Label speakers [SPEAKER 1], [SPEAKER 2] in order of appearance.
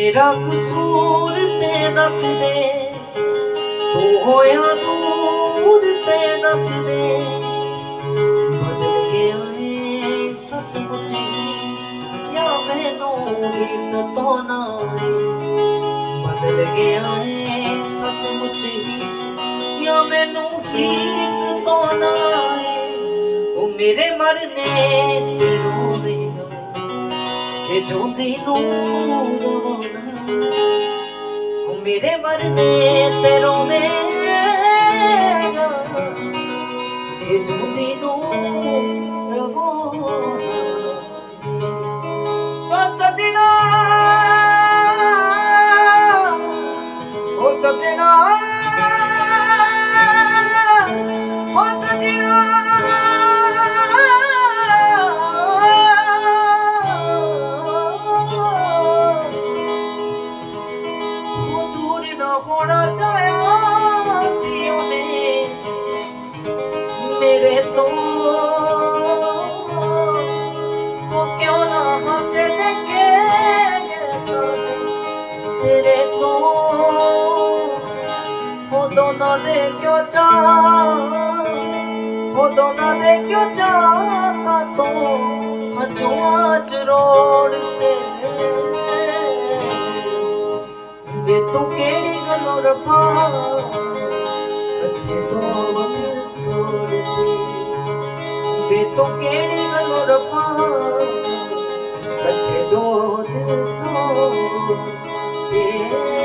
[SPEAKER 1] मेरा कसूर ते दस दे, तू होया दूर ते दस दे। बदल गया है सचमुच या मैनू ही सताना है। बदल गया है सचमुच या मैनू ही सताना है। ओ मेरे मरने ते रोवेगा कि जोंदी नू रोना। ओ मेरे मरने ते रोवेगा कि जोंदी नू रोना। ओ सजना, ओ सजना, ओ सजना, होना चाहा सी उन्हें मेरे तो, वो क्यों ना हंसे देखे तेरे तो। वो दोनों दे क्यों चाह, वो दोनों दे क्यों चाहता तो आज रोड़ते वे। तू केड़ी गलों रफा कच्चे दो तोड़ते वे। तू केड़ी गलों रफा कच्चे दो तोड़ते।